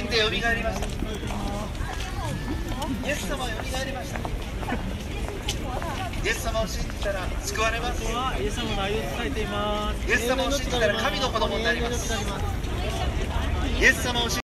んでよみがえりました。イエス様よみがえりました。イエス様を信じたら救われます。 イエス様の愛を伝えています。 イエス様を信じたら神の子供になります。イエス様を信じ